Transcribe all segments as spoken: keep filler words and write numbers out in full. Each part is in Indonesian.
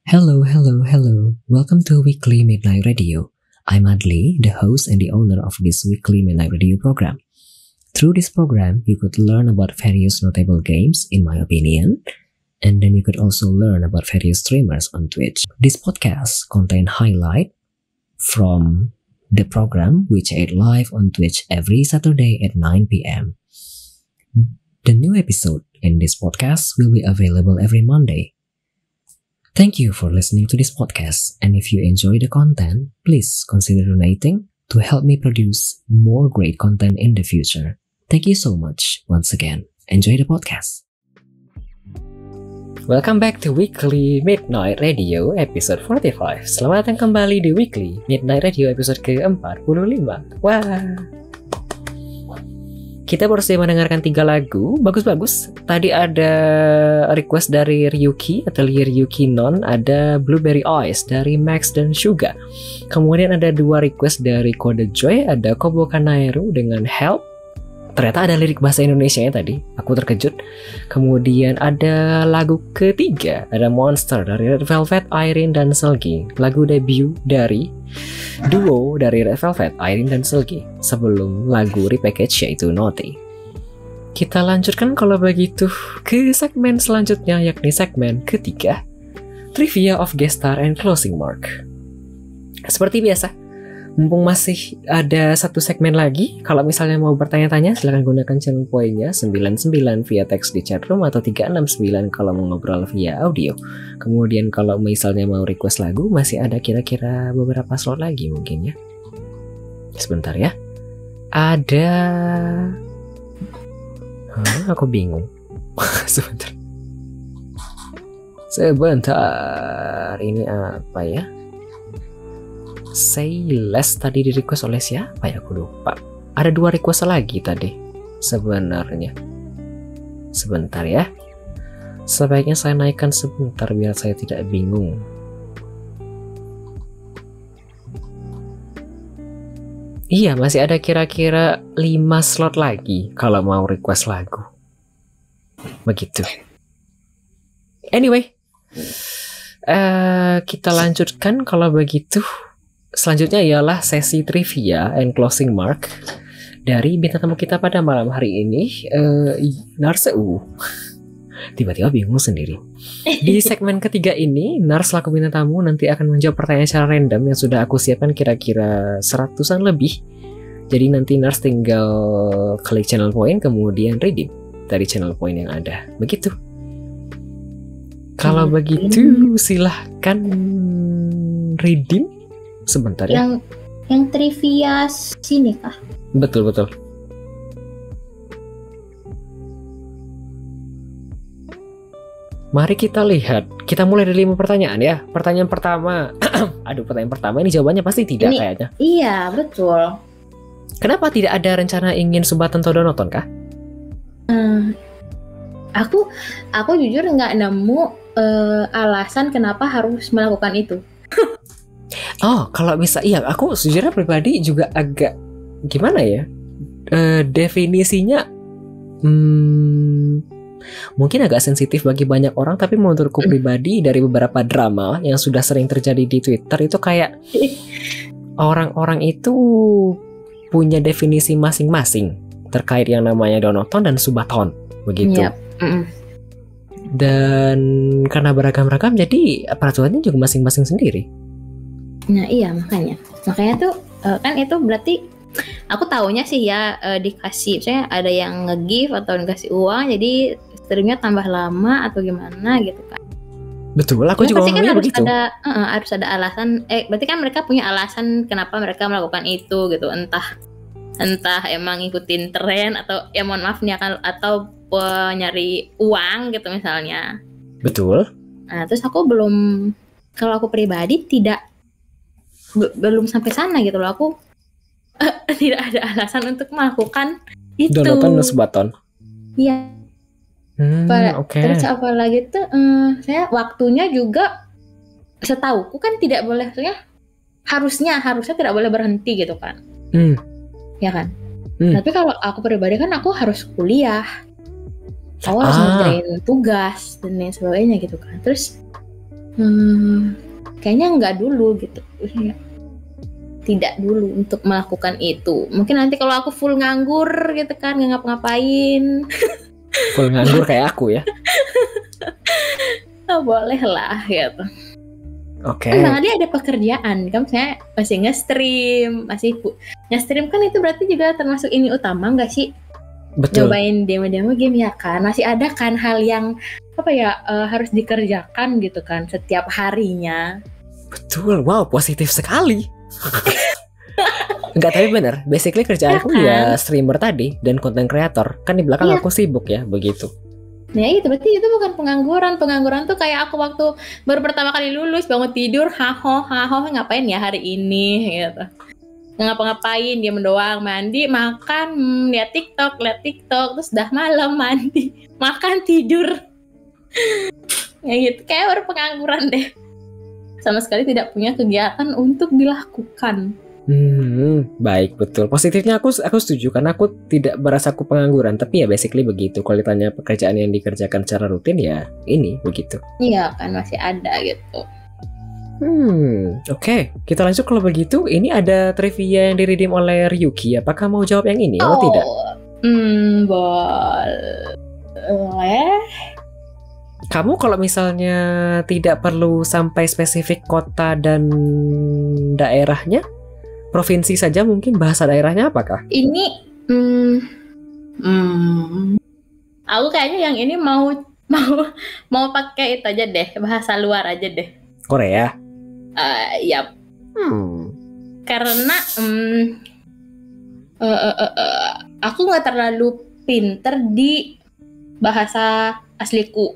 Hello, hello, hello. Welcome to Weekly Midnight Radio. I'm Adli, the host and the owner of this Weekly Midnight Radio program. Through this program, you could learn about various notable games, in my opinion, and then you could also learn about various streamers on Twitch. This podcast contain highlight from the program which aired live on Twitch every Saturday at nine p.m. The new episode in this podcast will be available every Monday. Thank you for listening to this podcast, and if you enjoy the content, please consider donating to help me produce more great content in the future. Thank you so much once again. Enjoy the podcast. Welcome back to Weekly Midnight Radio episode forty-five. Selamat datang kembali di Weekly Midnight Radio episode ke empat puluh lima. Wah. Kita baru saja mendengarkan tiga lagu, bagus-bagus. Tadi ada request dari Ryuki, Atelier Ryuki Non, ada Blueberry Eyes dari Max dan Suga. Kemudian ada dua request dari Kode Joy, ada Kobo Kanairu dengan Help. Ternyata ada lirik bahasa Indonesianya tadi, aku terkejut. Kemudian ada lagu ketiga, ada Monster dari Red Velvet, Irene dan Selgi. Lagu debut dari duo dari Red Velvet, Irene dan Selgi, sebelum lagu repackage yaitu Naughty. Kita lanjutkan kalau begitu ke segmen selanjutnya, yakni segmen ketiga, Trivia of Guest Star and Closing Mark. Seperti biasa, mumpung masih ada satu segmen lagi, kalau misalnya mau bertanya-tanya silahkan gunakan channel poinnya sembilan sembilan via teks di chatroom atau tiga enam sembilan kalau mau ngobrol via audio. Kemudian kalau misalnya mau request lagu, masih ada kira-kira beberapa slot lagi mungkin ya. Sebentar ya. Ada... Hah, aku bingung. Sebentar. Sebentar. Ini apa ya? Say Less tadi di request oleh siapa ya, aku lupa. Ada dua request lagi tadi sebenarnya. Sebentar ya. Sebaiknya saya naikkan sebentar biar saya tidak bingung. Iya, masih ada kira-kira lima slot lagi kalau mau request lagu. Begitu. Anyway, uh, kita lanjutkan kalau begitu. Selanjutnya ialah sesi trivia and closing mark dari bintang tamu kita pada malam hari ini, uh, Narseu. Tiba-tiba bingung sendiri. Di segmen ketiga ini, Nars laku bintang tamu nanti akan menjawab pertanyaan secara random yang sudah aku siapkan kira-kira seratusan lebih. Jadi nanti Nars tinggal klik channel point kemudian redeem dari channel point yang ada. Begitu. Kalau hmm. begitu silahkan redeem. Sebentar ya. Yang yang trivia sini kah? Betul betul. Mari kita lihat. Kita mulai dari lima pertanyaan ya. Pertanyaan pertama. Aduh, pertanyaan pertama ini jawabannya pasti tidak ini, kayaknya. Iya, betul. Kenapa tidak ada rencana ingin Sumbatan Todonoton kah? Hmm, aku aku jujur nggak nemu uh, alasan kenapa harus melakukan itu. Oh, kalau bisa, iya, aku sejujurnya pribadi juga agak gimana ya, e, definisinya hmm, mungkin agak sensitif bagi banyak orang, tapi menurutku pribadi dari beberapa drama yang sudah sering terjadi di Twitter itu kayak orang-orang itu punya definisi masing-masing terkait yang namanya Donoton dan Subaton, begitu. Yep. Mm. Dan karena beragam-ragam, jadi peraturannya juga masing-masing sendiri. Nah iya makanya makanya tuh uh, kan itu berarti aku taunya sih ya uh, dikasih, misalnya ada yang nge-give atau dikasih uang jadi streamnya tambah lama atau gimana gitu kan. Betul, aku ya, juga kan harus begitu. ada uh, harus ada alasan, eh berarti kan mereka punya alasan kenapa mereka melakukan itu gitu, entah entah emang ngikutin tren atau ya mohon maaf nih kan, atau uh, nyari uang gitu misalnya. Betul. Nah terus aku belum, kalau aku pribadi tidak Be- belum sampai sana gitu loh, aku uh, tidak ada alasan untuk melakukan itu. Donoton dan Subaton. Iya. Hmm, okay. Terus apalagi tuh, um, saya waktunya juga setauku kan tidak boleh, maksudnya harusnya harusnya tidak boleh berhenti gitu kan. Hmm. Ya kan. Hmm. Tapi kalau aku pribadi kan aku harus kuliah. Aku harus ah. ngerjain tugas dan lain sebagainya gitu kan. Terus Hmm, kayaknya nggak dulu gitu. Tidak dulu untuk melakukan itu. Mungkin nanti kalau aku full nganggur gitu kan, nggak ngapa-ngapain. Full nganggur kayak aku ya. Oh, boleh lah gitu. Oke. Okay. Kan dia ada pekerjaan, kan saya masih nge-stream, masih pu- nge-stream kan itu berarti juga termasuk ini utama nggak sih? Betul. Cobain demo-demo game ya kan, masih ada kan hal yang apa ya uh, harus dikerjakan gitu kan setiap harinya. Betul, wow positif sekali. Enggak, tapi bener, basically kerjaanku ya, kan? Ya streamer tadi dan content creator. Kan di belakang ya. Aku sibuk ya, begitu. Nah itu berarti itu bukan pengangguran. Pengangguran tuh kayak aku waktu baru pertama kali lulus, bangun tidur, haho, haho, ngapain ya hari ini gitu. Nggak ngapa-ngapain, dia mendoang, mandi, makan, hmm, lihat TikTok, lihat TikTok, terus dah malam mandi, makan, tidur. Ya gitu, kayak baru pengangguran deh. Sama sekali tidak punya kegiatan untuk dilakukan. Hmm, baik, betul. Positifnya aku aku setuju karena aku tidak merasa aku pengangguran, tapi ya basically begitu. Kalau ditanya pekerjaan yang dikerjakan secara rutin ya ini begitu. Iya kan masih ada gitu. Hmm, oke. Okay. Kita lanjut kalau begitu. Ini ada trivia yang diredeem oleh Ryuki. Apakah mau jawab yang ini atau oh, tidak? Hmm, boleh. Kamu kalau misalnya tidak perlu sampai spesifik kota dan daerahnya, provinsi saja mungkin bahasa daerahnya apakah? Ini, hmm, hmm, aku kayaknya yang ini mau mau mau pakai itu aja deh, bahasa luar aja deh. Korea? Uh, yap. Hmm. Karena, hmm, uh, uh, uh, uh, aku nggak terlalu pinter di bahasa asliku.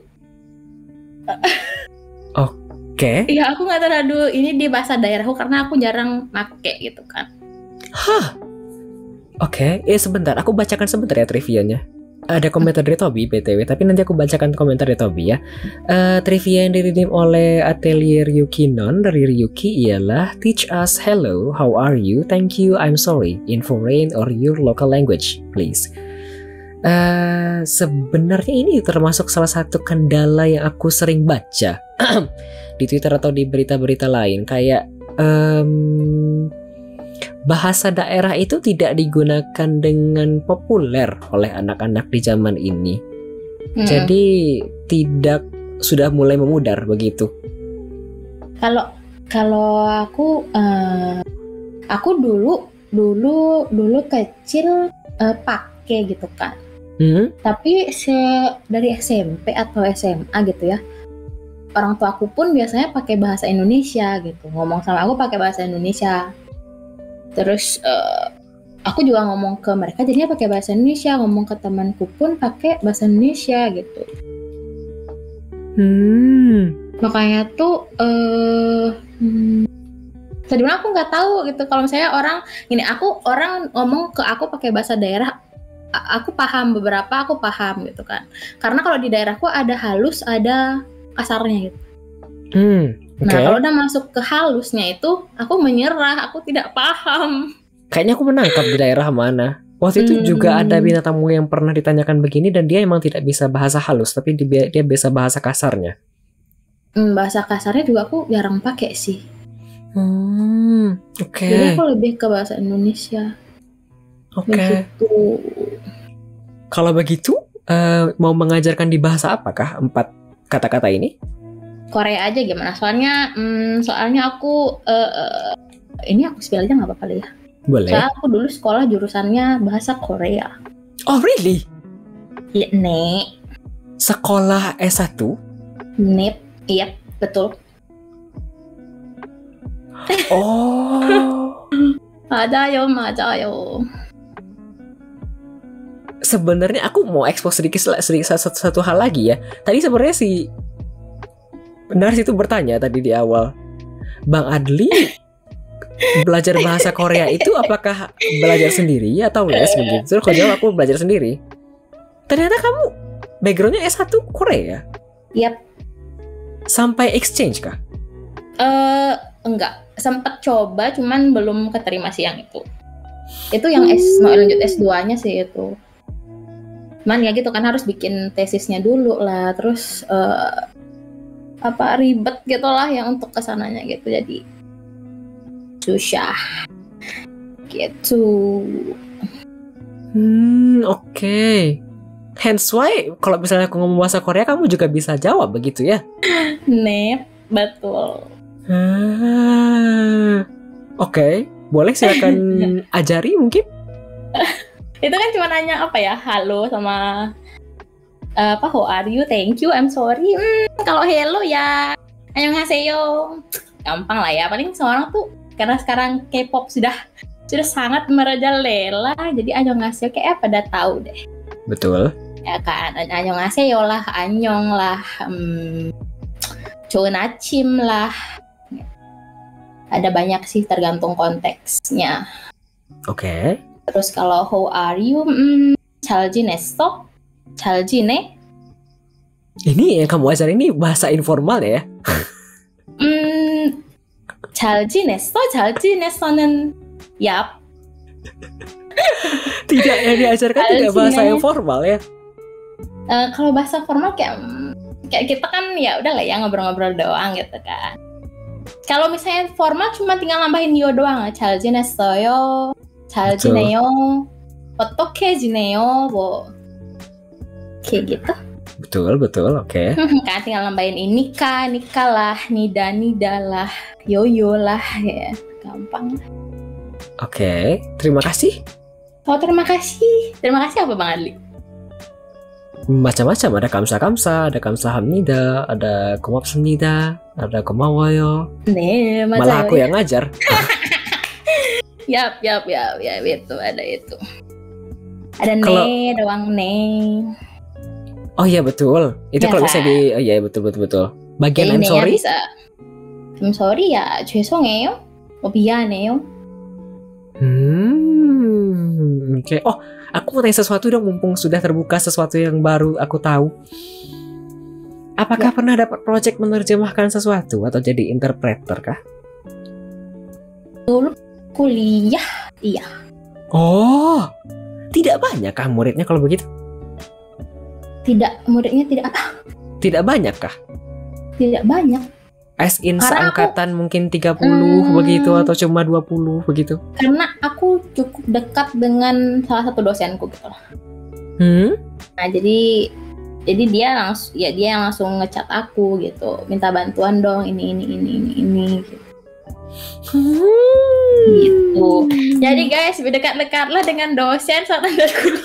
Oke. Okay. Iya, aku nggak terlalu ini di bahasa daerahku karena aku jarang make gitu kan. Hah? Oke, okay. eh sebentar, aku bacakan sebentar ya trivianya. Ada komentar dari Tobi B T W, tapi nanti aku bacakan komentar dari Tobi ya. Uh, trivia yang diredeem oleh Atelier Ryuki Non dari Ryuki ialah teach us hello, how are you, thank you, I'm sorry in foreign or your local language, please. Uh, sebenarnya ini termasuk salah satu kendala yang aku sering baca di Twitter atau di berita-berita lain kayak um, bahasa daerah itu tidak digunakan dengan populer oleh anak-anak di zaman ini. Hmm. Jadi tidak sudah mulai memudar begitu. Kalau kalau aku uh, aku dulu dulu dulu kecil uh, pakai gitu kan. Hmm? Tapi se- dari S M P atau S M A gitu ya, orang tua aku pun biasanya pakai bahasa Indonesia gitu, ngomong sama aku pakai bahasa Indonesia. Terus uh, aku juga ngomong ke mereka jadinya pakai bahasa Indonesia, ngomong ke temanku pun pakai bahasa Indonesia gitu. Hmm. Makanya tuh, uh, hmm, sebenarnya aku nggak tahu gitu kalau misalnya orang gini, aku orang ngomong ke aku pakai bahasa daerah. Aku paham beberapa, aku paham gitu kan. Karena kalau di daerahku ada halus, ada kasarnya gitu. Hmm, okay. Nah kalau udah masuk ke halusnya itu, aku menyerah, aku tidak paham. Kayaknya aku menangkap di daerah mana. Waktu itu hmm. juga ada bintang tamu yang pernah ditanyakan begini dan dia emang tidak bisa bahasa halus, tapi dia, dia bisa bahasa kasarnya. Hmm, bahasa kasarnya juga aku jarang pakai sih. Hmm, oke. Okay. Jadi aku lebih ke bahasa Indonesia. Oke. Okay. Kalau begitu, uh, mau mengajarkan di bahasa apakah empat kata-kata ini? Korea aja gimana? Soalnya, hmm, soalnya aku, uh, uh, ini aku spill aja nggak apa-apa ya? Boleh. Soalnya aku dulu sekolah jurusannya bahasa Korea. Oh really? Iya, Nek. Sekolah S satu? Nek, iya betul. Oh. 맞아요, 맞아요. Sebenarnya aku mau expose sedikit, sedikit satu, satu hal lagi ya. Tadi sebenarnya si Nars itu bertanya tadi di awal, Bang Adli belajar bahasa Korea itu apakah belajar sendiri atau les begitu? Terus kau jawab aku belajar sendiri. Ternyata kamu backgroundnya S satu Korea? Yap. Sampai exchange kah? Eh uh, enggak, sempat coba cuman belum keterima sih yang itu. Itu yang S mau lanjut S dua-nya sih itu. Cuman ya gitu kan harus bikin tesisnya dulu lah. Terus uh, apa ribet gitulah yang untuk kesananya gitu, jadi susah gitu. Hmm, oke. Okay. Hence why kalau misalnya aku ngomong bahasa Korea kamu juga bisa jawab begitu ya? Nep, betul. Ah, oke, okay. Boleh silakan ajari mungkin? Itu kan cuma nanya apa ya, halo sama uh, apa, how are you, thank you, I'm sorry. Hmm, kalau hello ya annyeonghaseyo, gampang lah ya. Paling seorang tuh karena sekarang K-pop sudah sudah sangat merajalela, jadi annyeonghaseyo kayak pada tahu deh. Betul. Ya kan, annyeonghaseyo lah, annyeong lah, hmm, 좋은 아침 lah. Ada banyak sih tergantung konteksnya. Oke. Okay. Terus kalau how are you, hmm, 잘 지냈어? 잘 지내? Ini yang kamu ajar ini bahasa informal ya? Hmm, 잘 지냈어? 잘 지냈어는 yap. Tidak, yang diajarkan tidak bahasa yang formal ya? Uh, kalau bahasa formal kayak kayak kita kan ya udah lah ya ngobrol-ngobrol doang gitu kan. Kalau misalnya formal cuma tinggal nambahin yo doang, 잘 지냈어요, 잘 지내요, 어떻게 지내요, 뭐 kayak gitu. Betul, betul, oke. Okay. Kan tinggal nambahin ini nikah, nikah lah, nida, nida lah, yoyo lah, ya gampang. Oke, okay. Terima kasih. Oh, terima kasih. Terima kasih apa Bang Adli? Macam-macam, ada kamsa-kamsa, ada kamsahamnida, ada komapsamnida, ada komawayo. Nih, malah aku yang ngajar. Yap, yap, yap, ya itu ada itu. Ada Kalo... ne, doang ne. Oh iya betul. Itu ya, kalau bisa di, oh iya betul betul betul. Bagian I'm sorry. Bisa. I'm sorry ya, 죄송해요. Oh 미안해요. Hmm, oke. Okay. Oh, aku mau tanya sesuatu dong, mumpung sudah terbuka sesuatu yang baru aku tahu. Apakah ya. Pernah dapat proyek menerjemahkan sesuatu atau jadi interpreter kah? Dulu kuliah, iya. Oh, tidak banyak kah muridnya kalau begitu? Tidak, muridnya tidak apa? Tidak banyak kah? Tidak banyak. As in karena seangkatan aku, mungkin tiga puluh hmm, begitu atau cuma dua puluh begitu? Karena aku cukup dekat dengan salah satu dosenku gitu lah. Hmm? Nah, jadi jadi dia langsung ya dia yang langsung ngechat aku gitu, minta bantuan dong ini ini ini ini ini gitu. Hmm. Gitu. Jadi guys, berdekat-dekatlah dengan dosen saat Anda kuliah.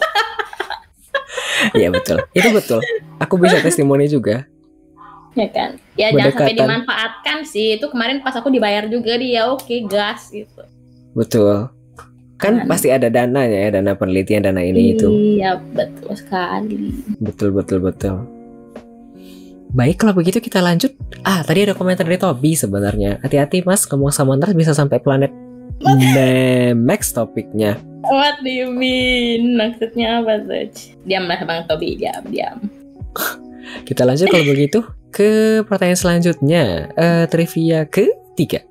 Iya betul, itu betul. Aku bisa testimoni juga. Ya kan, ya berdekatan. Jangan sampai dimanfaatkan sih. Itu kemarin pas aku dibayar juga dia, oke okay, gas gitu. Betul. Kan, kan pasti ada dananya ya, dana penelitian, dana ini iya, itu. Iya betul sekali. Betul betul betul. Baik, kalau begitu kita lanjut. Ah, tadi ada komentar dari Tobi sebenarnya. Hati-hati mas, ngomong sama ntar bisa sampai planet next topiknya. What do you mean? Maksudnya apa tuh? Diam lah Bang Tobi, diam, diam. Kita lanjut kalau begitu ke pertanyaan selanjutnya, uh, trivia ketiga.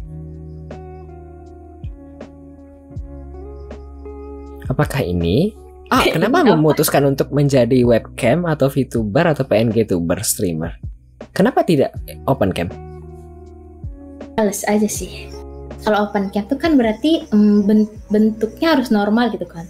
Apakah ini? Ah, kenapa memutuskan untuk menjadi webcam atau VTuber atau P N G tuber streamer? Kenapa tidak open cam? Males aja sih. Kalau open cam tuh kan berarti um, bentuknya harus normal gitu kan?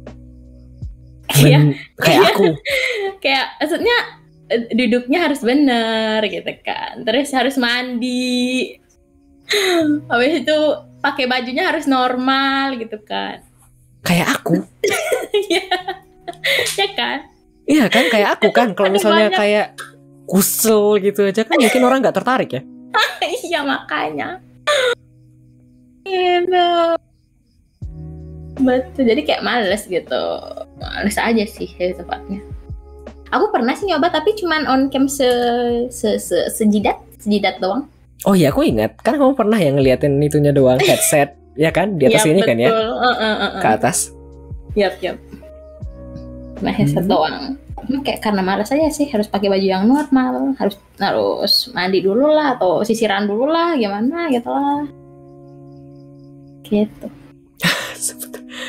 Ben- kayak aku. Kayak maksudnya duduknya harus bener gitu kan, terus harus mandi, habis itu pakai bajunya harus normal gitu kan, kayak aku. ya, ya kan? Iya kan, kayak aku kan. Kalau misalnya banyak. Kayak kusel gitu aja kan mungkin orang nggak tertarik ya. Iya makanya. Gitu. Betul, jadi kayak males gitu, males aja sih ya tepatnya. Aku pernah sih nyoba tapi cuman on cam se, se, se sejidat, sejidat doang. Oh iya, aku ingat. Kan kamu pernah yang ngeliatin itunya doang, headset, ya kan? Di atas yep, ini betul. Kan ya? Uh, uh, uh, uh. Ke atas. Yap, yap. Nah, headset hmm. doang. Kayak karena malas aja sih, harus pakai baju yang normal, harus harus mandi dulu lah atau sisiran dulu lah, gimana gitu lah. Gitu.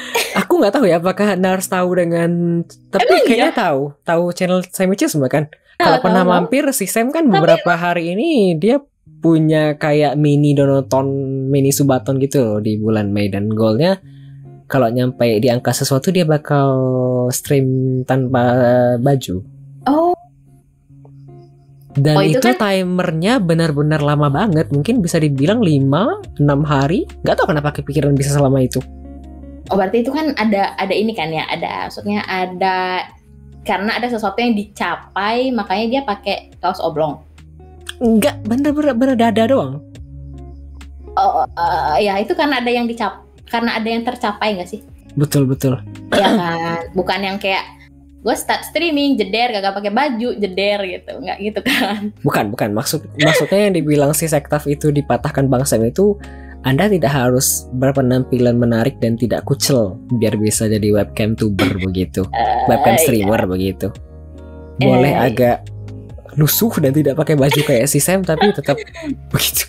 Aku nggak tahu ya apakah Nars tahu dengan, tapi emang kayaknya iya? tahu tahu channel Semicisme kan. Kalau Tahu, pernah tahu. mampir, si Sam kan beberapa hari ini dia punya kayak mini donaton, mini subaton gitu loh di bulan Mei, dan goalnya kalau nyampe di angka sesuatu dia bakal stream tanpa baju. Oh, Dan Oh, itu itu, kan- timernya benar-benar lama banget. Mungkin bisa dibilang lima enam hari. Gak tau kenapa kepikiran bisa selama itu. oh berarti itu kan ada ada ini kan ya, ada maksudnya ada karena ada sesuatu yang dicapai makanya dia pakai kaos oblong. Enggak, bener-bener bener dada doang. Oh, eh, ya itu karena ada yang dicap karena ada yang tercapai nggak sih? Betul-betul. Ya kan, bukan yang kayak gue start streaming jeder gak pakai baju jeder gitu, nggak gitu kan? Bukan, bukan. Maksud maksudnya yang dibilang si Sektaf itu dipatahkan Bang Sam itu, Anda tidak harus berpenampilan menarik dan tidak kucel biar bisa jadi webcam tuber begitu. Eh, Webcam iya. streamer begitu. Boleh Eh. agak lusuh dan tidak pakai baju kayak si Sam tapi tetap begitu.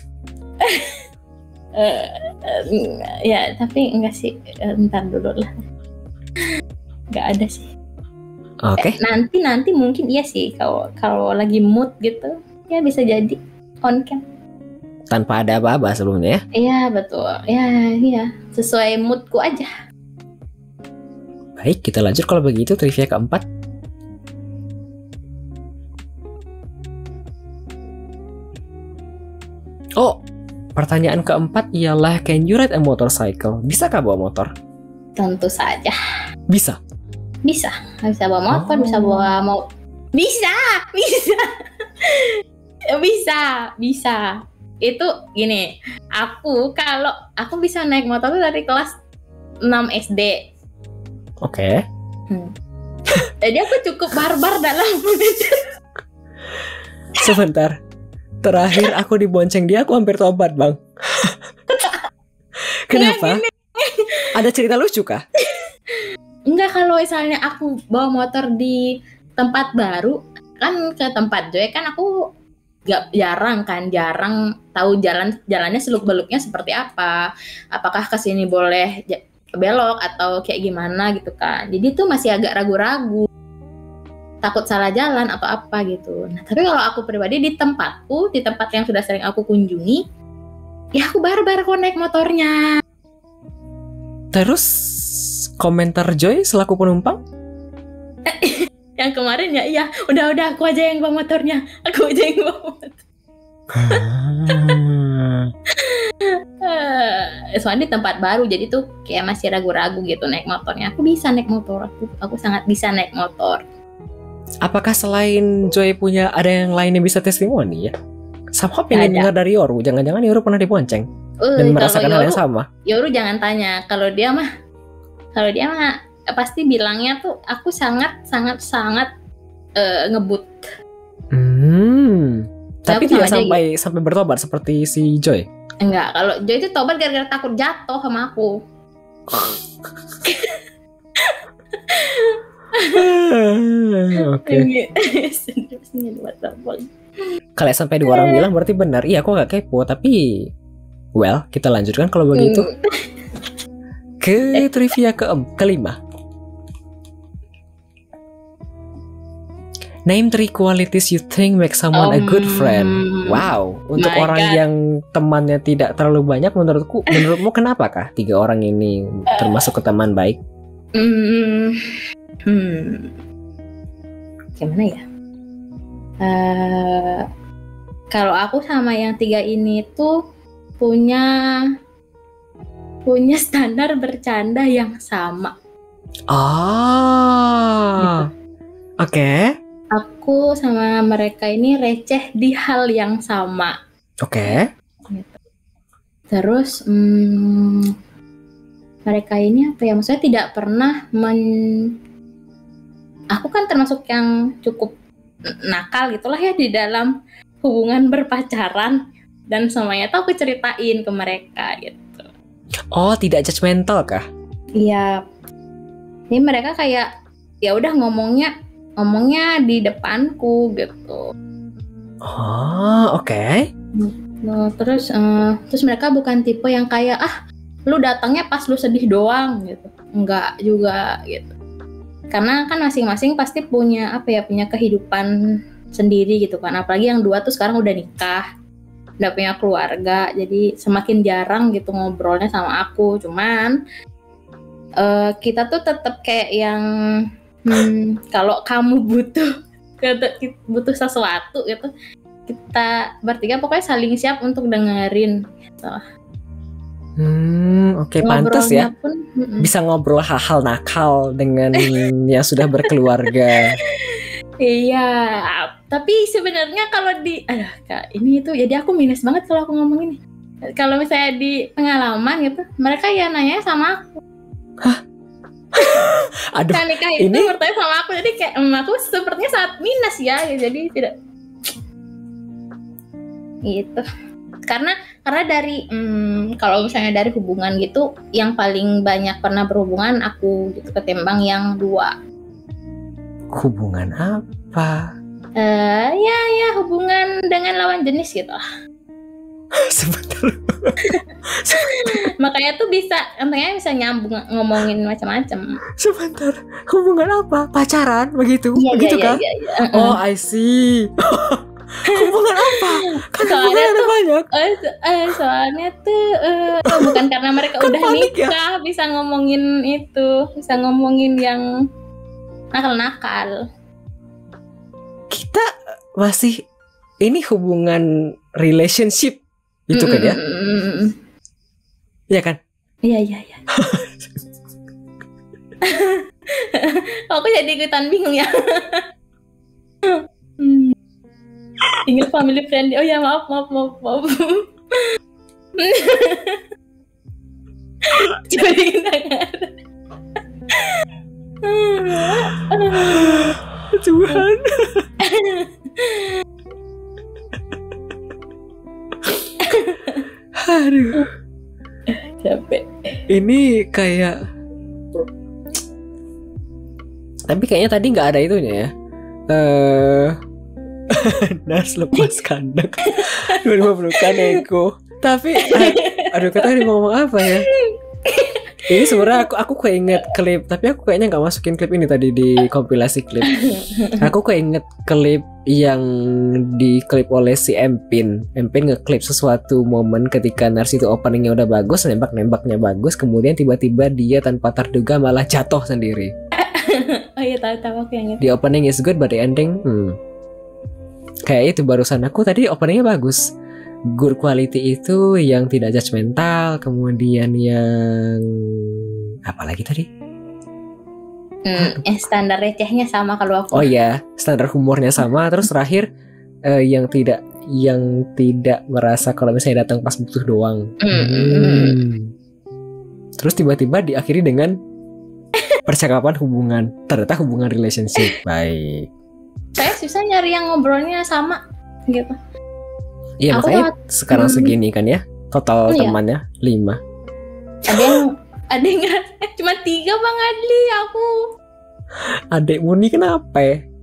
Eh, eh, ya tapi enggak sih, Eh, ntar dulu lah, nggak ada sih. Oke. Eh, nanti nanti mungkin iya sih kalau kalau lagi mood gitu ya bisa jadi on cam. Tanpa ada apa-apa sebelumnya ya. Iya betul, ya iya sesuai moodku aja. Baik, kita lanjut kalau begitu trivia keempat. Oh, pertanyaan keempat ialah can you ride a motorcycle? Bisakah bawa motor? Tentu saja Bisa. bisa, bisa bawa motor, Oh. bisa bawa mau, bisa, bisa, bisa, bisa. Itu gini, aku kalau aku bisa naik motor tuh dari kelas enam S D. Oke. Hmm. Jadi aku cukup barbar dalam Sebentar. Terakhir aku dibonceng dia, aku hampir tobat, Bang. Kenapa? Ada cerita lucu kah? Enggak, kalau misalnya aku bawa motor di tempat baru, kan ke tempat Joy kan aku gak jarang kan, jarang tahu jalan jalannya seluk beluknya seperti apa. Apakah ke sini boleh j- belok atau kayak gimana gitu kan. Jadi tuh masih agak ragu-ragu. Takut salah jalan atau apa gitu. Nah, tapi kalau aku pribadi di tempatku, di tempat yang sudah sering aku kunjungi, ya aku barbar kok naik motornya. Terus komentar Joy selaku penumpang? Yang kemarin ya iya, udah-udah aku aja yang bawa motornya. Aku aja yang bawa motor. Eh, soalnya di tempat baru jadi tuh kayak masih ragu-ragu gitu naik motornya. Aku bisa naik motor, aku aku sangat bisa naik motor. Apakah selain Joy punya ada yang lain yang bisa testimoni ya? Sama pengen Ada. dengar dari Yoru. Jangan-jangan Yoru pernah dibonceng Uh, dan kalau merasakan hal Yoru, yang sama. Yoru jangan tanya. Kalau dia mah, kalau dia mah eh, pasti bilangnya tuh aku sangat sangat sangat eh, ngebut. Hmm. Tapi Aku tidak sama dia sampai sampai bertobat seperti si Joy. Enggak, kalau Joy itu tobat gara-gara takut jatuh sama aku. Oke. Senyum buat apa? Kalau sampai dua orang bilang berarti benar. Iya, aku nggak kepo. Tapi, well, kita lanjutkan kalau begitu Hmm. ke trivia ke kelima. Name three qualities you think make someone a good friend. Um, Wow, untuk my orang God. yang temannya tidak terlalu banyak, menurutku, menurutmu kenapa kah tiga orang ini termasuk ke teman baik? Hmm, hmm. Gimana ya? Eh, kalau aku sama yang tiga ini tuh punya punya standar bercanda yang sama. Ah, oke, Aku sama mereka ini receh di hal yang sama. oke. Terus hmm, mereka ini apa ya? Maksudnya tidak pernah men. Aku kan termasuk yang cukup nakal gitulah ya di dalam hubungan berpacaran, dan semuanya tuh aku ceritain ke mereka gitu. Oh, tidak judgmental kah? Iya. Ini mereka kayak ya udah ngomongnya ngomongnya di depanku gitu. Oh, oke. Nah, terus eh, terus mereka bukan tipe yang kayak ah lu datangnya pas lu sedih doang gitu. Enggak juga gitu. Karena kan masing-masing pasti punya apa ya, punya kehidupan sendiri gitu kan. Apalagi yang dua tuh sekarang udah nikah, udah punya keluarga, jadi semakin jarang gitu ngobrolnya sama aku. Cuman uh, kita tuh tetap kayak yang hmm, kalau kamu butuh butuh sesuatu gitu, kita bertiga pokoknya saling siap untuk dengerin gitu. Hmm, oke, okay, pantas ya pun, bisa ngobrol hal-hal nakal dengan yang sudah berkeluarga. Iya, tapi sebenarnya kalau di, aduh kak, ini itu jadi aku minus banget kalau aku ngomong ini. Kalau misalnya di pengalaman gitu, mereka ya nanya sama aku. Hah? Aduh, kan nikah itu ini bertanya sama aku, jadi kayak em, aku sepertinya sangat minus ya, jadi tidak. Gitu. Karena karena dari hmm, kalau misalnya dari hubungan gitu, yang paling banyak pernah berhubungan aku gitu ketimbang yang dua. Hubungan apa? Uh, ya ya hubungan dengan lawan jenis gitu. Sebentar. Makanya tuh bisa, makanya bisa nyambung ngomongin macam-macam. Sebentar, hubungan apa? Pacaran begitu? Ya, begitu ya, kan? Ya, ya, ya. Oh, I see. Hubungan apa? Kan hubungan ada tuh, banyak. Uh, uh, soalnya tuh uh, bukan karena mereka kan udah nikah ya? Bisa ngomongin itu, bisa ngomongin yang nakal-nakal. Kita masih ini hubungan relationship itu kan ya? Iya kan? Iya iya iya. Aku jadi ikutan bingung ya. hmm. Ingat family friendly. Oh ya maaf maaf maaf maaf. Coba diingat. Tuhan. Aduh. Capek. Ini kayak, tapi kayaknya tadi nggak ada itunya ya. Eh, Nas lepas kandang dua ribu dua puluh kan Eko. Tapi, aduh kita tadi mau ngomong apa ya? Ini sebenarnya aku aku keinget klip, tapi aku kayaknya nggak masukin klip ini tadi di kompilasi klip. Aku keinget klip yang diklip oleh si Empin. Empin ngeklip sesuatu momen ketika Nars itu openingnya udah bagus, nembak-nembaknya bagus, kemudian tiba-tiba dia tanpa terduga malah jatuh sendiri. Oh iya tahu-tahu aku yang itu. The opening is good but the ending, hmm. Kayak itu barusan aku tadi openingnya bagus. Good quality itu yang tidak judgmental, kemudian yang apa lagi tadi? Hmm, eh, standar recehnya sama kalau aku. Oh iya, standar humornya sama. Terus terakhir eh, yang tidak yang tidak merasa kalau misalnya datang pas butuh doang. Hmm. Hmm. Terus tiba-tiba diakhiri dengan percakapan hubungan, ternyata hubungan relationship. Baik. Saya susah nyari yang ngobrolnya sama gitu. Iya makanya lewat, sekarang hmm. segini kan ya total oh, temannya iya. lima. Ada yang ada yang eh, cuma tiga Bang Adli aku. Adekmu nih kenapa?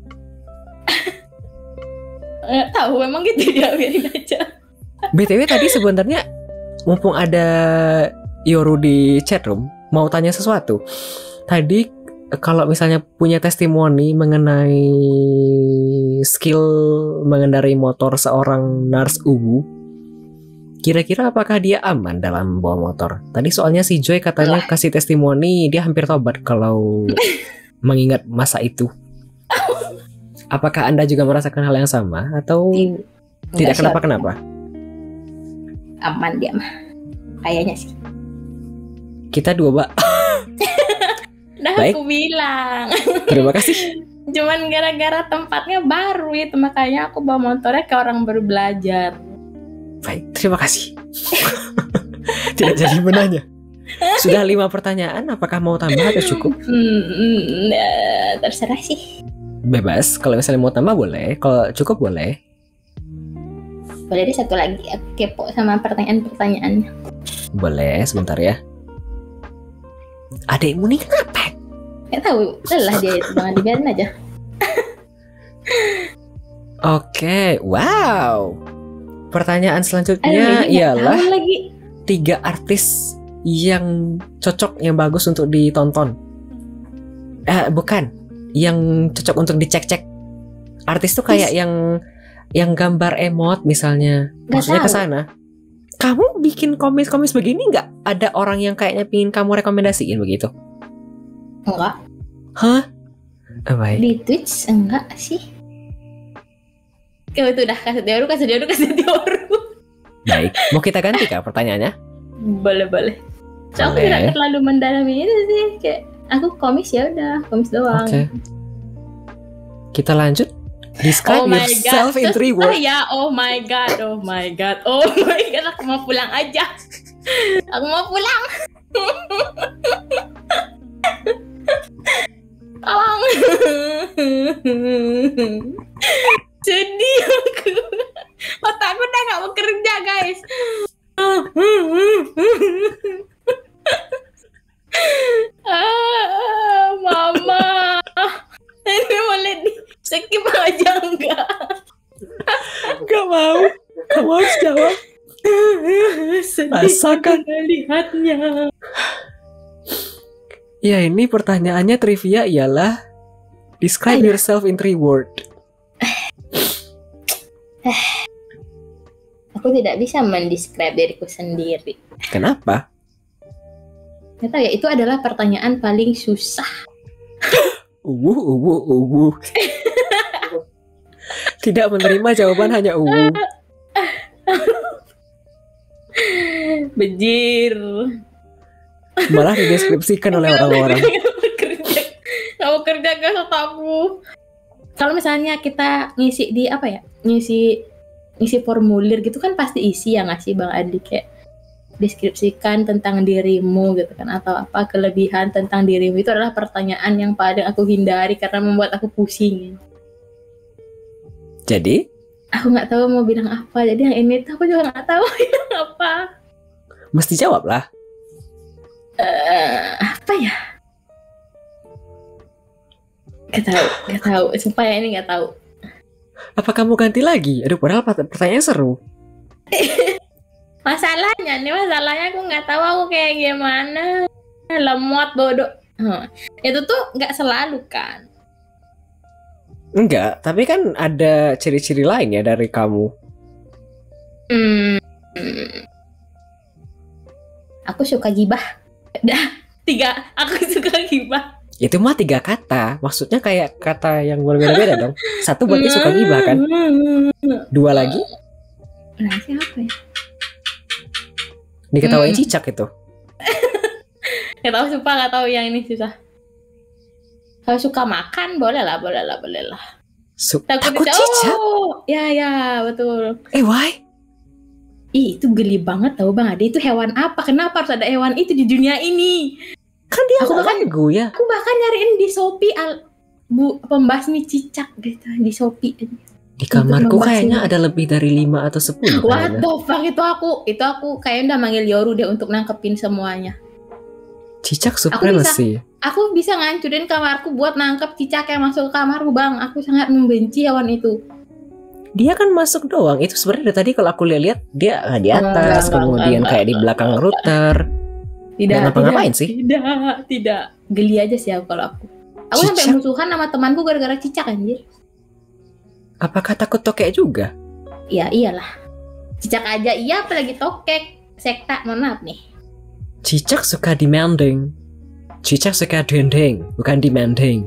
Nggak tahu memang gitu dia biarin aja. B T W tadi sebenarnya mumpung ada Yoru di chatroom mau tanya sesuatu. Tadi kalau misalnya punya testimoni mengenai skill mengendarai motor seorang Nars Ubu, kira-kira apakah dia aman dalam bawa motor? Tadi soalnya si Joy katanya kasih testimoni dia hampir tobat kalau mengingat masa itu. Apakah Anda juga merasakan hal yang sama atau tidak, tidak kenapa-kenapa? Aman dia mah, kayaknya sih. Kita dua, Mbak. Udah Baik. Aku bilang. Terima kasih. Cuman gara-gara tempatnya baru itu makanya aku bawa motornya kayak orang baru belajar. Baik, terima kasih. Tidak jadi menanya. Sudah lima pertanyaan, apakah mau tambah atau cukup? Hmm, uh, terserah sih. Bebas, kalau misalnya mau tambah boleh, kalau cukup boleh. Boleh deh satu lagi, aku kepo sama pertanyaan-pertanyaannya. Boleh, sebentar ya. Adekmu nih kenapa? Gak tahu, lelah dia itu, jangan dibiarin aja. Oke, wow. Pertanyaan selanjutnya Aduh, ialah lagi. tiga artis yang cocok, yang bagus untuk ditonton. Eh, bukan, yang cocok untuk dicek-cek Artis tuh kayak yang yang gambar emot misalnya. Nggak Maksudnya tahu. ke sana. Kamu bikin komis-komis begini nggak? Ada orang yang kayaknya pingin kamu rekomendasiin begitu? Enggak. Hah? Oh, baik. Di Twitch enggak sih. Kayak itu udah kasih dia kasih dia kasih dia Baik. Mau kita ganti kah pertanyaannya? Boleh boleh. So, aku Boleh. tidak terlalu mendalami itu sih. Kayak aku komis ya udah, komis doang. Oke. Kita lanjut. Describe Oh my yourself God. in three Terus, ah, words. ya, oh my god, oh my god, oh my god, aku mau pulang aja. Aku mau pulang. Tolong. Sedih aku. Otakku udah gak mau kerja, guys. Ah, mama. Ini boleh di skip aja enggak? Gak mau. Kamu harus jawab. Sedih Rasakan. melihatnya. Ya, ini pertanyaannya trivia ialah describe Ayo. yourself in three words. Aku tidak bisa mendescribe diriku sendiri. Kenapa? Gak tahu ya, itu adalah pertanyaan paling susah. Uwu, uwu, uwu. Tidak menerima jawaban hanya uwu. Bejir. Malah dideskripsikan oleh orang-orang. Gak mau kerja, gak mau kerja guys otakku. Kalau misalnya kita ngisi di apa ya, ngisi ngisi formulir gitu kan pasti isi ya nggak sih Bang Adi, kayak deskripsikan tentang dirimu gitu kan, atau apa kelebihan tentang dirimu. Itu adalah pertanyaan yang paling aku hindari karena membuat aku pusing. Jadi, Aku nggak tahu mau bilang apa, jadi yang ini tuh aku juga nggak tahu bilang apa. mesti jawab lah. Eh, apa ya? Gak tahu, gak tahu. Sumpah ya, ini gak tahu. Apa kamu ganti lagi? Aduh, padahal pert- pertanyaan seru. Masalahnya nih, masalahnya aku nggak tahu aku kayak gimana. Lemot bodoh. Hmm. Itu tuh nggak selalu kan. Enggak, tapi kan ada ciri-ciri lain ya dari kamu. Hmm. Aku suka gibah. Dah, tiga. Aku suka gibah. Itu mah tiga kata. Maksudnya kayak kata yang berbeda-beda dong. Satu berarti suka gibah kan? Dua lagi Nah, siapa ya? diketawain Hmm. cicak itu. Gak tahu, sumpah gak tahu yang ini susah. Kalau suka makan, boleh lah, boleh lah, boleh lah. Su- Takut takut dica- cicak? Oh, ya, ya, betul. Eh, why? Ih, itu geli banget tau Bang Ade. Itu hewan apa? Kenapa harus ada hewan itu di dunia ini? Kan dia Aku nggak bahkan- lagu ya. Aku bahkan nyariin di Shopee al bu pembasmi cicak gitu di Shopee. Di kamarku membahas kayaknya ini. ada lebih dari lima atau sepuluh What kayaknya. the fuck, itu aku itu aku kayaknya udah manggil Yoru deh untuk nangkepin semuanya. Cicak supremacy. Aku bisa ngancurin kamarku buat nangkep cicak yang masuk ke kamarku Bang. Aku sangat membenci hewan itu. Dia kan masuk doang. Itu sebenarnya dari tadi kalau aku lihat dia ah, di atas, Enggak, kemudian enggak, kayak di enggak, belakang enggak. router. Tidak, Nggak ngapa-ngapain tidak, sih. Tidak, tidak. Geli aja sih aku kalau aku. Aku sampai Cicak? musuhan sama temanku gara-gara cicak anjir. Apakah takut tokek juga? Iya, iyalah. Cicak aja iya, apalagi tokek. Sekta, mohon maaf nih. Cicak suka demanding. Cicak suka dendeng, bukan demanding.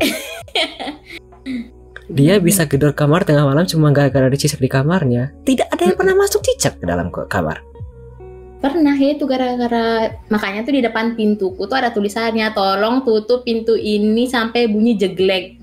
Dia bisa gedor kamar tengah malam cuma gara-gara ada cicak di kamarnya. Tidak ada yang pernah masuk cicak ke dalam ko- kamar. Pernah ya itu gara-gara, makanya tuh di depan pintuku tuh ada tulisannya, tolong tutup pintu ini sampai bunyi jeglek.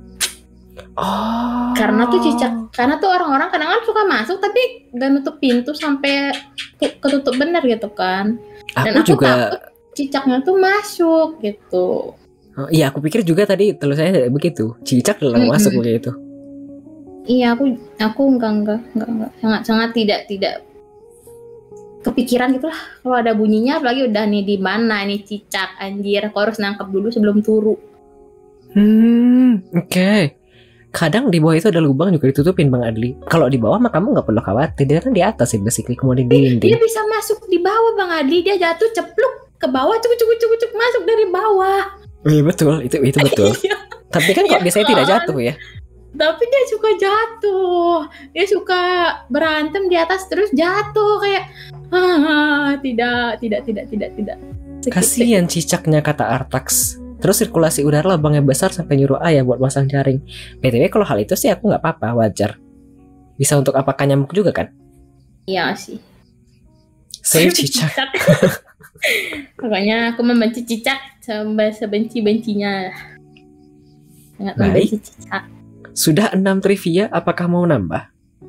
Oh. Karena tuh cicak, karena tuh orang-orang kadang-kadang suka masuk tapi gak nutup pintu sampai ke- ketutup bener gitu kan. Dan Aku aku juga. takut cicaknya tuh masuk gitu. Oh, iya, aku pikir juga tadi tulisannya tidak begitu. Cicak dalam Mm-mm. masuk begitu. Iya, aku aku enggak enggak enggak, enggak. sangat sangat tidak tidak kepikiran gitu lah kalau ada bunyinya, apalagi udah nih di mana nih cicak anjir, aku harus nangkep dulu sebelum turu. Hmm, oke. Kadang di bawah itu ada lubang juga ditutupin Bang Adli. Kalau di bawah mah kamu nggak perlu khawatir. Dia kan di atas sih basically, kemudian di Dia dinding. bisa masuk di bawah Bang Adli, dia jatuh cepluk ke bawah, cuk cuk cuk cuk masuk dari bawah. Iya betul, itu itu betul. Tapi kan kok Ya biasanya tidak kan? jatuh ya. Tapi dia suka jatuh, dia suka berantem di atas terus jatuh kayak ah, tidak, tidak, tidak, tidak, tidak. Kasihan cicaknya, kata Artax. Terus sirkulasi udara lubangnya besar sampai nyuruh ayah buat pasang jaring. B T W kalau hal itu sih aku nggak apa-apa, wajar. Bisa untuk apakan nyamuk juga kan? Iya sih. Save cicak. Pokoknya aku membenci cicak sampai sebenci-bencinya. Sangat membenci cicak. Sudah enam trivia, apakah mau nambah?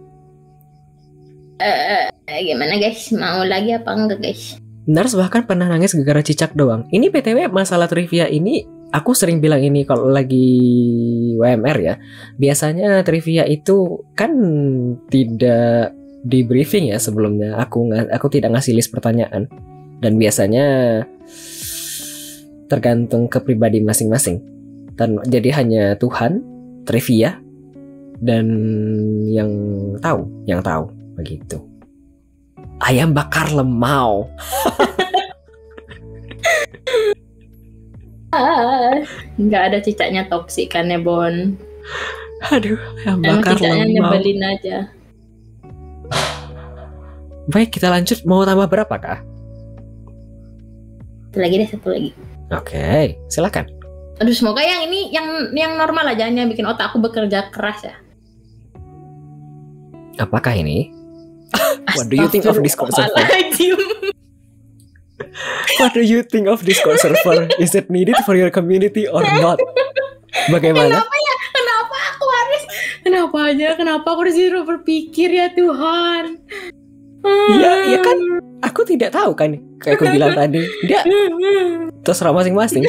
Uh, gimana guys? Mau lagi apa enggak guys? Nars bahkan pernah nangis gara-gara cicak doang. Ini B T W masalah trivia ini, aku sering bilang ini kalau lagi W M R ya. Biasanya trivia itu kan tidak di briefing ya sebelumnya. Aku aku tidak ngasih list pertanyaan. Dan biasanya tergantung ke pribadi masing-masing. Dan jadi hanya Tuhan, trivia, dan yang tahu, yang tahu begitu. Ayam bakar lemau. Ah, nggak ada cicaknya toksik kan ya Bon? Aduh, ayam Emang bakar cicaknya lemau. nyebelin aja. Baik, kita lanjut. Mau tambah berapa kah? Satu lagi deh, satu lagi. Oke, silakan. Aduh, semoga yang ini yang yang normal aja, yang bikin otak aku bekerja keras ya. Apakah ini? What do you think of Discord server? What do you think of Discord server? Is it needed for your community or not? Bagaimana? Kenapa ya? Kenapa aku harus? Kenapa aja? Kenapa aku disuruh berpikir ya Tuhan? Iya, iya kan? Aku tidak tahu kan, kayak aku bilang tadi. Dia terserah masing-masing.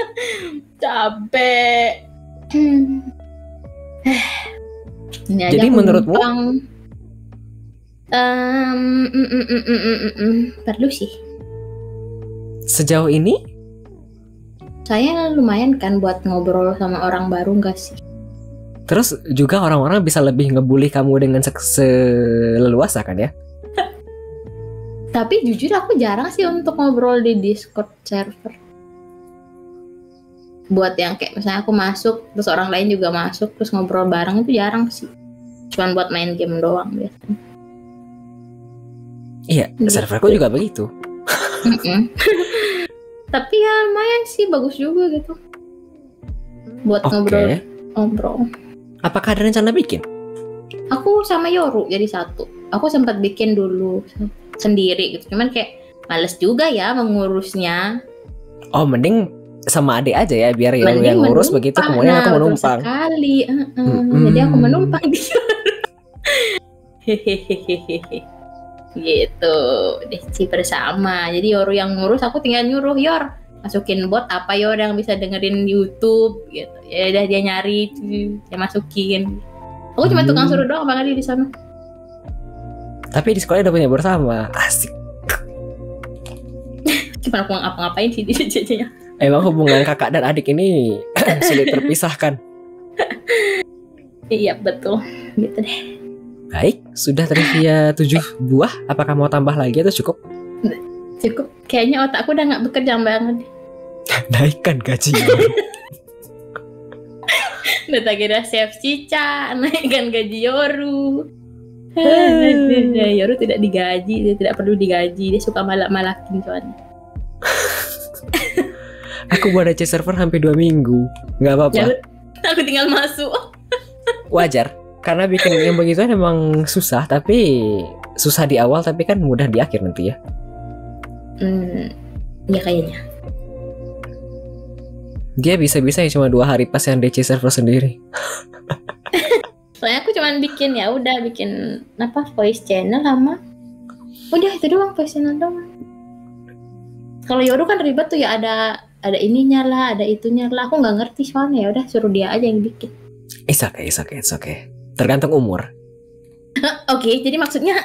Capek. Ini aja jadi menurutmu? Um, mm, mm, mm, mm, mm, mm. Perlu sih. Sejauh ini? Saya lumayan kan buat ngobrol sama orang baru gak sih? Terus juga orang-orang bisa lebih ngebully kamu dengan seleluasa kan ya? Tapi jujur aku jarang sih untuk ngobrol di Discord server. Buat yang kayak misalnya aku masuk, terus orang lain juga masuk, terus ngobrol bareng itu jarang sih. Cuman buat main game doang biasanya. Iya, gitu. serverku juga begitu. Tapi ya lumayan sih, bagus juga gitu. Buat Oke. ngobrol, ngobrol. Apakah ada rencana bikin? Aku sama Yoru jadi satu. Aku sempat bikin dulu sendiri gitu. Cuman kayak males juga ya mengurusnya. Oh, mending sama adik aja ya, biar Yoru Mending yang ngurus menumpang. begitu, kemudian aku Nah, betul menumpang. sekali. Uh-uh. Mm-mm. Jadi aku menumpang di Hehehehe. Gitu, desi bersama. Jadi Yoru yang ngurus, aku tinggal nyuruh, Yor masukin bot apa Yor yang bisa dengerin YouTube gitu. Ya udah dia nyari, dia masukin. Aku cuma Hmm. tukang suruh doang Bang Adi di sana. Tapi di sekolah udah punya bersama. Asik. Gimana aku ngapa-ngapain sih di jadinya. Emang hubungan kakak dan adik ini sulit terpisahkan. Iya betul, gitu deh. Baik, sudah trivia tujuh buah. Apakah mau tambah lagi atau cukup? Cukup, kayaknya otakku udah gak bekerja banget. Naikkan gaji. Udah tak kira chef Cica, naikkan gaji Yoru. Yoru tidak digaji, dia tidak perlu digaji, dia suka malak-malakin soalnya. Aku buat D C server hampir dua minggu. Gak apa-apa. Ya, aku tinggal masuk. Wajar. Karena bikin yang begituan emang susah, tapi susah di awal, tapi kan mudah di akhir nanti ya. Hmm, ya kayaknya. Dia bisa-bisa cuma dua hari pas yang D C server sendiri. Soalnya aku cuma bikin ya udah bikin apa voice channel sama udah itu doang, voice channel doang. Kalau Yoru kan ribet tuh ya, ada ada ininya lah, ada itunya lah. Aku nggak ngerti soalnya, ya udah suruh dia aja yang bikin. It's okay, it's okay, it's okay. Tergantung umur. Oke, okay, jadi maksudnya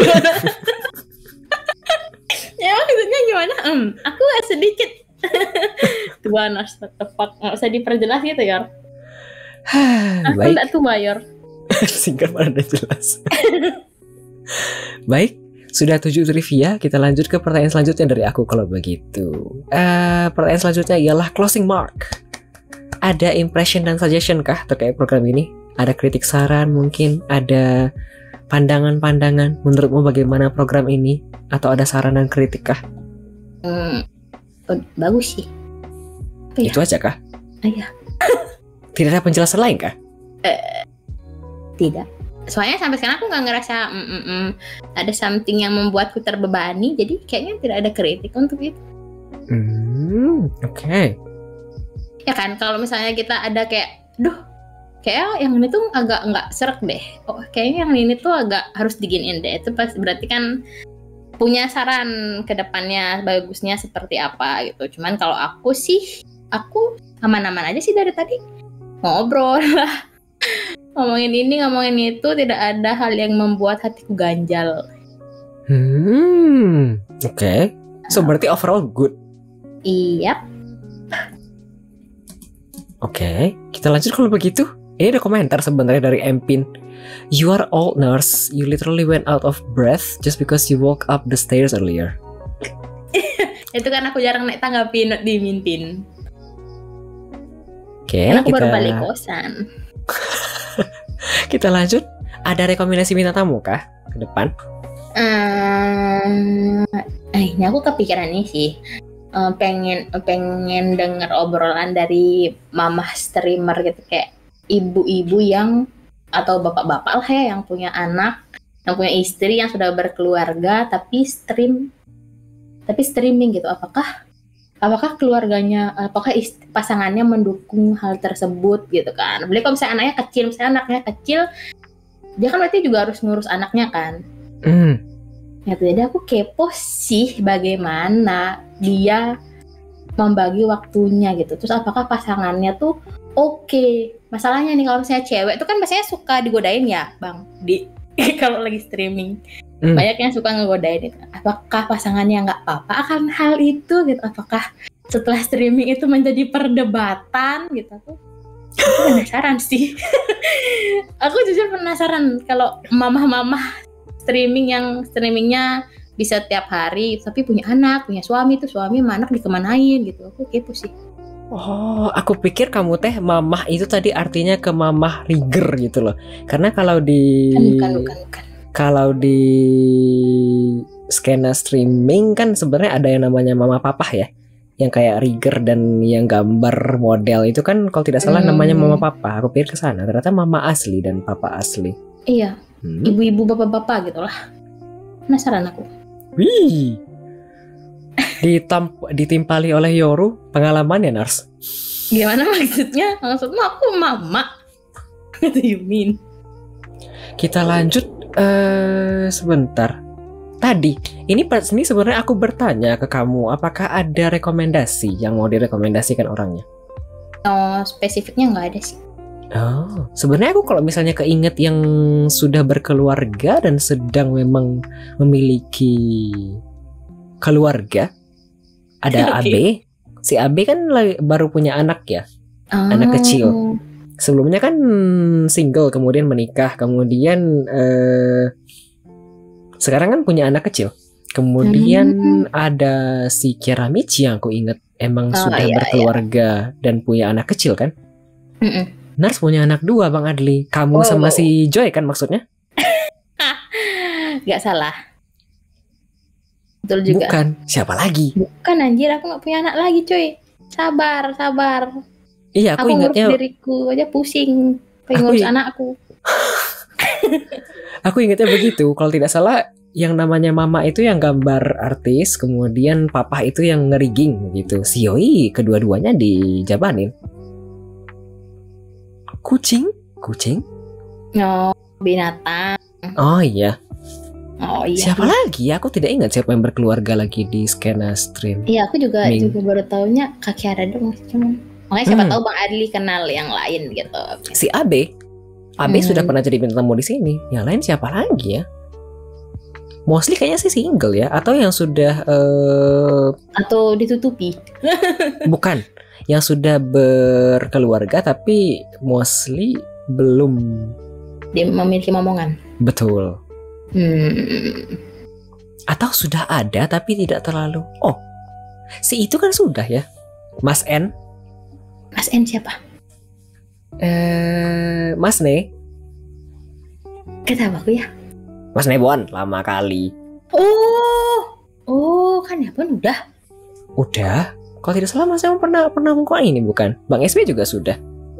ya maksudnya gimana? Hmm, aku sedikit tua nas tepat, nggak usah diperjelas gitu ya. Aku Baik. nggak tua Yor. Singkat pada jelas. Baik, sudah tujuh trivia. Kita lanjut ke pertanyaan selanjutnya dari aku kalau begitu. Uh, pertanyaan selanjutnya ialah closing mark. Ada impression dan suggestion kah terkait program ini? Ada kritik saran mungkin, ada pandangan-pandangan menurutmu bagaimana program ini, atau ada saran dan kritik kah? Hmm, oh, bagus sih. Apa ya? Itu aja kah? Iya. Tidak ada penjelasan lain kah? Eh, tidak. Soalnya sampai sekarang aku nggak ngerasa mm, mm, mm, ada something yang membuatku terbebani, jadi kayaknya tidak ada kritik untuk itu. Hmm, oke. Okay. Ya kan, kalau misalnya kita ada kayak, duh, kayak yang ini tuh agak nggak serak deh. Oh, kayaknya yang ini tuh agak harus diginiin deh. Itu pas berarti kan punya saran ke depannya bagusnya seperti apa gitu. Cuman kalau aku sih, aku aman-aman aja sih dari tadi. Ngobrol lah. Ngomongin ini, ngomongin itu, tidak ada hal yang membuat hatiku ganjal. Hmm, oke. Okay. So berarti overall good. Iya. Oke, okay. Kita lanjut kalau begitu. Ini ada komentar sebenarnya dari Empin. You are old nurse. You literally went out of breath just because you walk up the stairs earlier. Itu kan aku jarang naik tangga pinut di Mintin. Oke, okay, aku kita... baru balik kosan. Kita lanjut. Ada rekomendasi bintang tamu kah ke depan? Hmm, eh, ini aku kepikiran nih sih. Uh, pengen pengen denger obrolan dari mamah streamer gitu, kayak ibu-ibu yang atau bapak-bapak lah ya yang punya anak, yang punya istri, yang sudah berkeluarga tapi stream tapi streaming gitu. Apakah apakah keluarganya, apakah istri, pasangannya mendukung hal tersebut gitu kan? Beli kalau misalnya anaknya kecil, misalnya anaknya kecil, dia kan berarti juga harus ngurus anaknya kan? Hmm. Ya, jadi aku kepo sih bagaimana dia membagi waktunya gitu. Terus apakah pasangannya tuh oke? Okay. Masalahnya nih kalau misalnya cewek tuh kan biasanya suka digodain ya, Bang. Di kalau lagi streaming. Hmm. Banyak yang suka ngegodain itu. Apakah pasangannya nggak apa-apa akan hal itu gitu? Apakah setelah streaming itu menjadi perdebatan gitu? Aku, aku penasaran sih. Aku jujur penasaran kalau mamah-mamah streaming yang streamingnya bisa tiap hari tapi punya anak, punya suami, tuh suami sama anak dikemanain gitu. Aku kepo sih. Oh, aku pikir kamu teh mamah itu tadi artinya ke mamah Riger gitu loh. Karena kalau di bukan, bukan, bukan. Kalau di skena streaming kan sebenarnya ada yang namanya mama papa ya. Yang kayak Riger dan yang gambar model itu kan kalau tidak salah hmm. namanya mama papa. Aku pikir ke sana. Ternyata mama asli dan papa asli. Iya. Hmm? Ibu-ibu bapak-bapak gitu lah. Penasaran aku. Wih. Ditamp- ditimpali oleh Yoru pengalaman ya Nars. Gimana maksudnya? Maksudnya aku mama. What do you mean? Kita lanjut uh, sebentar. Tadi ini pas ini sebenarnya aku bertanya ke kamu, apakah ada rekomendasi yang mau direkomendasikan orangnya? Oh, spesifiknya nggak ada sih. Oh, sebenarnya aku kalau misalnya keinget yang sudah berkeluarga dan sedang memang memiliki keluarga, ada okay. A B. Si A B kan baru punya anak ya, oh. anak kecil. Sebelumnya kan single, kemudian menikah, kemudian eh, sekarang kan punya anak kecil. Kemudian hmm. ada si Kiramichi yang aku inget emang oh, sudah iya, berkeluarga iya. dan punya anak kecil kan. Mm-mm. Nars punya anak dua Bang Adli. Kamu oh. sama si Joy kan maksudnya? Gak salah. Betul juga. Bukan, siapa lagi? Bukan anjir, aku gak punya anak lagi cuy. Sabar, sabar. Iya, aku, aku ingatnya ngurus diriku aja pusing. Pengen ngurus i- anakku. Aku ingatnya begitu. Kalau tidak salah, yang namanya mama itu yang gambar artis, kemudian papa itu yang ngeriging gitu. Si Yoi kedua-duanya dijabanin. Kucing? Kucing? Oh, binatang. Oh iya. Oh iya. Siapa iya. lagi? Aku tidak ingat siapa yang berkeluarga lagi di skena stream. Iya, aku juga Ming. juga baru taunya Kaki Ara dong. Cuman makanya siapa hmm. tahu Bang Adli kenal yang lain gitu. Si A B. A B hmm. sudah pernah jadi bintang tamu di sini. Yang lain siapa lagi ya? Mostly kayaknya sih single ya, atau yang sudah uh... atau ditutupi. Bukan. Yang sudah berkeluarga tapi mostly belum dia memiliki momongan. Betul. Hmm. Atau sudah ada tapi tidak terlalu. Oh, si itu kan sudah ya, Mas N. Mas N siapa? Eh, Mas Ne, Kata aku ya. Mas Nebon lama kali. Oh, oh kan ya pun udah. Udah. Kalau tidak salah Mas Nebon pernah pernah muka ini bukan? Bang S B juga sudah.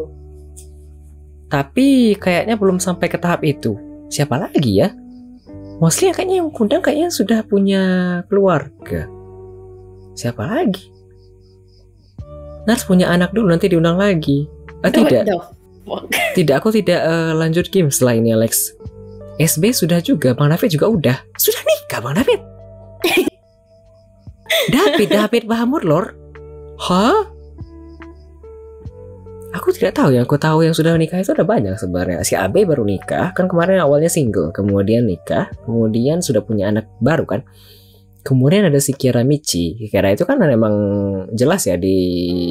Tapi kayaknya belum sampai ke tahap itu. Siapa lagi ya? Mostly kayaknya yang undang kayaknya sudah punya keluarga. Siapa lagi? Nars punya anak dulu nanti diundang lagi. Ah, tidak. Tidak, aku tidak uh, lanjut game setelah ini Alex. S B sudah juga, Bang David juga udah. Sudah nikah Bang David. David, David Bahamut Lord. Hah? Aku tidak tahu, yang aku tahu yang sudah nikah itu ada banyak sebenarnya. Si A B baru nikah, kan kemarin awalnya single, kemudian nikah, kemudian sudah punya anak baru kan. Kemudian ada si Kira Michi. Kira itu kan memang jelas ya di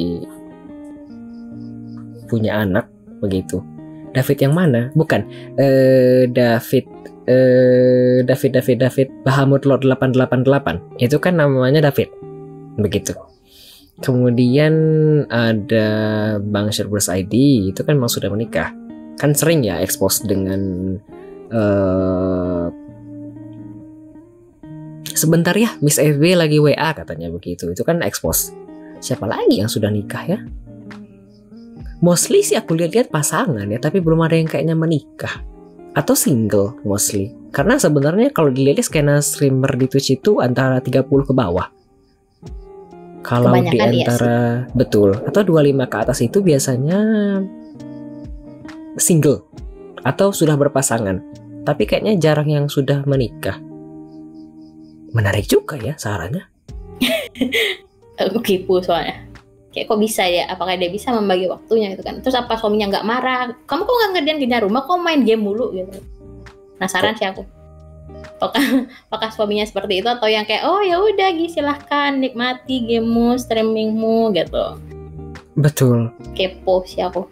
punya anak begitu. David yang mana? Bukan. Eh David eh David David David Bahamut Lord delapan delapan delapan. Itu kan namanya David. Begitu. Kemudian ada Bang Sherbers I D, itu kan memang sudah menikah. Kan sering ya expose dengan uh, sebentar ya Miss F B lagi W A katanya begitu. Itu kan expose. Siapa lagi yang sudah nikah ya? Mostly sih aku lihat-lihat pasangan ya, tapi belum ada yang kayaknya menikah. Atau single mostly. Karena sebenarnya kalau dilihat skena streamer di Twitch itu antara tiga puluh ke bawah. Kalau di antara iya betul atau dua puluh lima ke atas itu biasanya single atau sudah berpasangan. Tapi kayaknya jarang yang sudah menikah. Menarik juga ya sarannya. Aku kepo soalnya. Kayak kok bisa ya? Apakah dia bisa membagi waktunya gitu kan? Terus apa suaminya nggak marah? Kamu kok nggak ngerjain kerja rumah? Kok main game mulu gitu? Penasaran sih aku. Apakah, apakah suaminya seperti itu atau yang kayak oh ya udah Gi silahkan nikmati gamemu, streamingmu gitu. Betul. Kepo sih aku.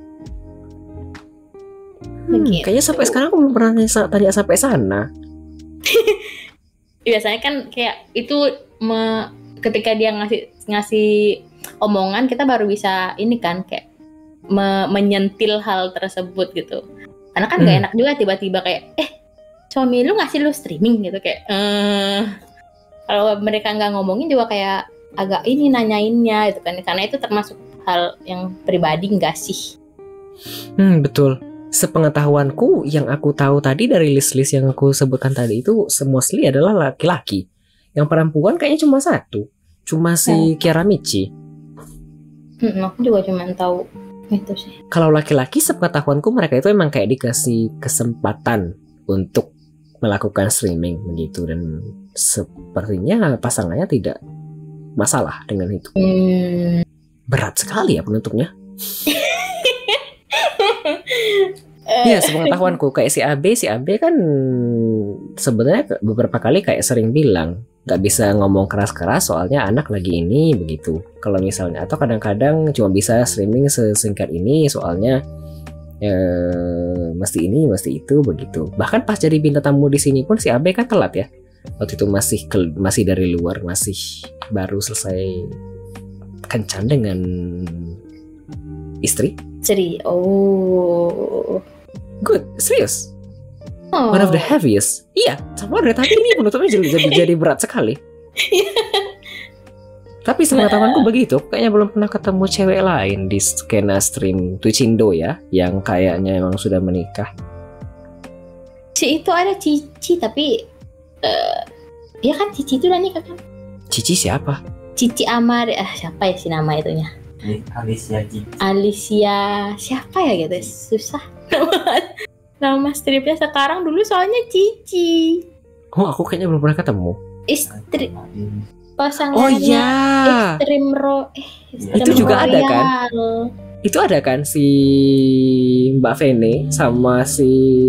Hmm, kayaknya sampai sekarang aku belum pernah tanya sampai sana. Biasanya kan kayak itu me, ketika dia ngasih ngasih omongan kita baru bisa ini kan kayak me, menyentil hal tersebut gitu. Karena kan nggak hmm. enak juga tiba-tiba kayak eh suami lu ngasih lu streaming gitu kayak eh kalau mereka nggak ngomongin juga kayak agak ini nanyainnya itu kan karena itu termasuk hal yang pribadi nggak sih? Hmm betul. Sepengetahuanku yang aku tahu tadi dari list-list yang aku sebutkan tadi itu mostly adalah laki-laki. Yang perempuan kayaknya cuma satu, cuma si hmm. Kira Michi. Hmm, aku juga cuma tahu itu sih. Kalau laki-laki sepengetahuanku mereka itu emang kayak dikasih kesempatan untuk melakukan streaming begitu dan sepertinya pasangannya tidak masalah dengan itu. Hmm. Berat sekali ya penutupnya. Iya, sepengetahuanku kayak si A B, si A B kan sebenarnya beberapa kali kayak sering bilang nggak bisa ngomong keras-keras soalnya anak lagi ini begitu. Kalau misalnya atau kadang-kadang cuma bisa streaming sesingkat ini soalnya Eh, mesti ini, mesti itu begitu. Bahkan pas jadi bintang tamu di sini pun si A B kan telat ya. Waktu itu masih ke, masih dari luar, masih baru selesai kencan dengan istri. Istri, oh. Good, serius. Oh. One of the heaviest. Iya, sama dari tadi ini penutupnya jadi, jadi jadi berat sekali. Tapi sepengetahuanku begitu, kayaknya belum pernah ketemu cewek lain di skena stream Twitchindo ya, yang kayaknya emang sudah menikah. Si itu ada Cici, tapi uh, dia kan Cici itu udah nikah kan? Cici siapa? Cici Amar, ah siapa ya si nama itunya? Alicia Cici. Alicia siapa ya gitu, susah. Nama stripnya sekarang dulu soalnya Cici. Oh aku kayaknya belum pernah ketemu. Istri. Pasangan oh iya Extreme Ro eh, Extreme itu juga Royal. Ada kan itu ada kan si Mbak Vene sama si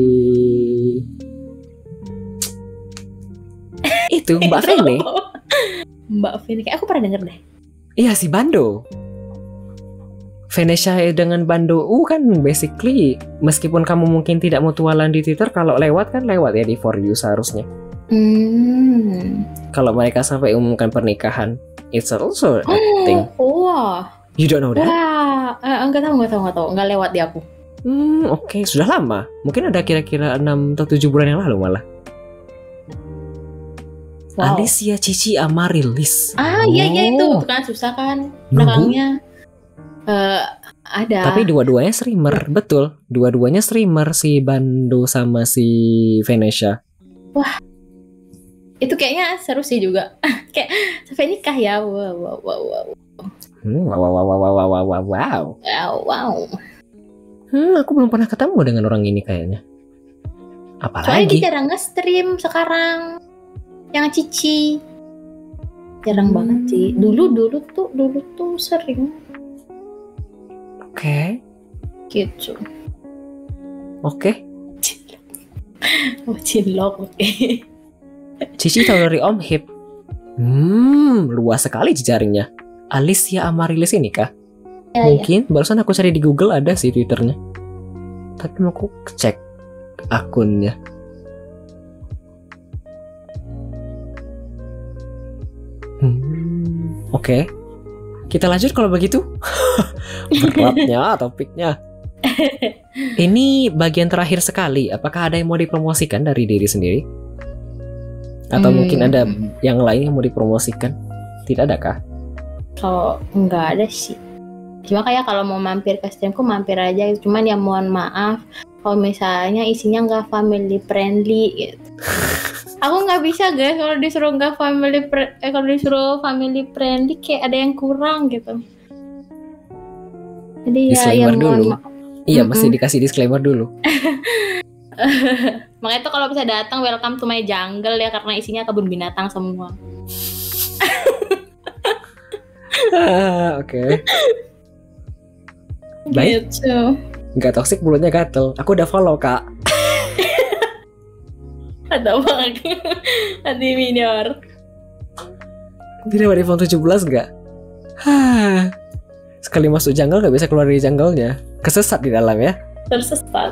itu Mbak Vene Mbak Vene kayak aku pernah denger deh iya si Bando Venetia dengan Bando uh kan basically meskipun kamu mungkin tidak mutualan di Twitter kalau lewat kan lewat ya di For You seharusnya. Hmm. Kalau mereka sampai umumkan pernikahan, it's also a thing. Wah. You don't know that? Wah. eh, enggak tahu enggak tahu enggak tahu enggak lewat di aku. Hmm, oke, okay. Sudah lama. Mungkin ada kira-kira enam atau tujuh bulan yang lalu malah. Wow. Alicia Cici Amaryllis. Ah, iya oh. iya itu bukan susah kan belakangnya. Uh, ada. Tapi dua-duanya streamer, betul. Dua-duanya streamer, si Bando sama si Venetia. Wah. Itu kayaknya seru sih juga. Kayak sampai nikah ya. Wow wow wow wow. Hmm, wow wow wow wow wow wow wow. Wow wow. Hmm, aku belum pernah ketemu dengan orang ini kayaknya. Apalagi? Soalnya dia jarang nge-stream sekarang. Yang Cici jarang hmm. banget sih. Dulu dulu tuh dulu tuh sering. Oke. Okay. Gitu. Oke. Okay. Oh cilok. Oke. Okay. Cici tahu dari Om Hip. Hmm, luas sekali jejaringnya. Alicia Amaryllis ini kah? Ya, mungkin ya. Barusan aku cari di Google ada sih Twitternya. Tapi mau aku cek akunnya. Hmm, oke. Okay. Kita lanjut kalau begitu. Beratnya topiknya. Ini bagian terakhir sekali. Apakah ada yang mau dipromosikan dari diri sendiri? Atau hmm. mungkin ada yang lain yang mau dipromosikan? Tidak ada kah? Kalau nggak ada sih. Cuma kayak kalau mau mampir ke streamku mampir aja. Cuman ya mohon maaf kalau misalnya isinya nggak family friendly gitu. Aku nggak bisa guys kalau disuruh nggak family pre- eh, kalau disuruh family friendly kayak ada yang kurang gitu. Jadi disclaimer ya, ya dulu. Ma- iya mm-hmm. Mesti dikasih disclaimer dulu. Makanya tuh kalau bisa datang welcome to my jungle ya karena isinya kebun binatang semua. ah, Oke. Okay. Baik. Gitu. Nggak toksik mulutnya gatel. Aku udah follow kak. Ada banget. Hati minor. Tidak ada iPhone tujuh belas nggak? Hah. Sekali masuk jungle nggak bisa keluar dari jungle-nya. Kesesat di dalam ya. Tersesat.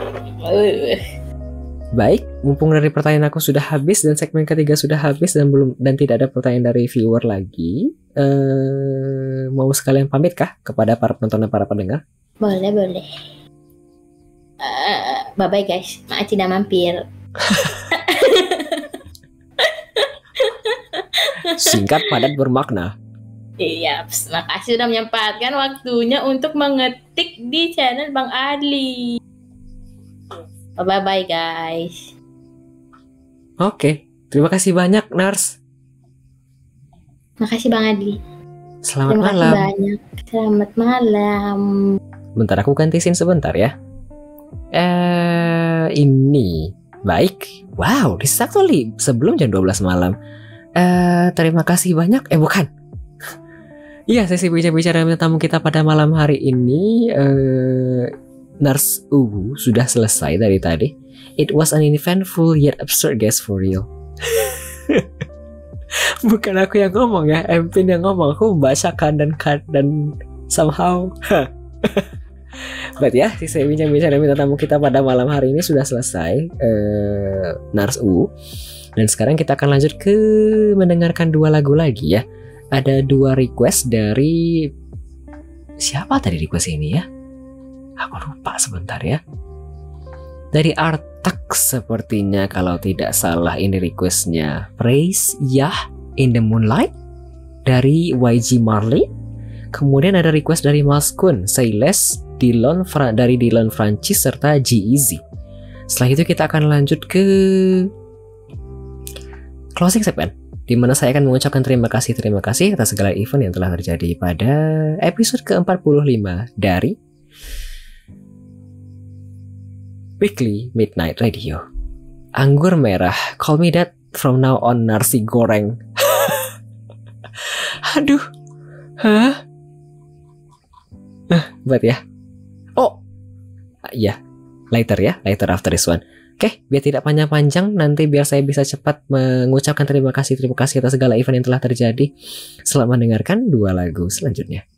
Baik, mumpung dari pertanyaan aku sudah habis dan segmen ketiga sudah habis dan belum dan tidak ada pertanyaan dari viewer lagi. Uh, mau sekalian pamit kah kepada para penonton dan para pendengar? Boleh boleh. Uh, bye bye guys. Maaci dah mampir. Singkat, padat, bermakna. Iya, makasih sudah menyempatkan waktunya untuk mengetik di channel Bang Adli. Bye bye guys. Oke, terima kasih banyak Nars. Makasih Bang Adli. Selamat terima malam. Terima kasih banyak. Selamat malam. Bentar aku ganti scene sebentar ya. Eh, ini baik. Wow, this is actually sebelum jam dua belas malam. Eh, terima kasih banyak. Eh, bukan. Iya, sesi bicara-bicara dengan tamu kita pada malam hari ini eh, Nars Uwu sudah selesai dari tadi. It was an eventful yet absurd guest for real. Bukan aku yang ngomong ya, Empin yang ngomong. Aku membacakan dan dan somehow. But ya, sesi bicara-bicara dengan tamu kita pada malam hari ini sudah selesai. Eh, Nars Uwu. Dan sekarang kita akan lanjut ke mendengarkan dua lagu lagi ya. Ada dua request dari siapa tadi request ini ya? Aku lupa sebentar ya. Dari Artak sepertinya kalau tidak salah ini requestnya. Praise Yah in the Moonlight dari Y G Marley. Kemudian ada request dari Mas Kun, Say Less, Dylan Fra- dari Dylan Francis serta G-Eazy. Setelah itu kita akan lanjut ke closing segment, di mana saya akan mengucapkan terima kasih terima kasih atas segala event yang telah terjadi pada episode ke empat puluh lima dari Weekly Midnight Radio. Anggur merah, call me that from now on, nasi goreng. Aduh, hah? Nah, buat ya. Oh, iya, later ya, later after this one. Oke, biar tidak panjang-panjang, nanti biar saya bisa cepat mengucapkan terima kasih terima kasih atas segala event yang telah terjadi. Selamat mendengarkan dua lagu selanjutnya.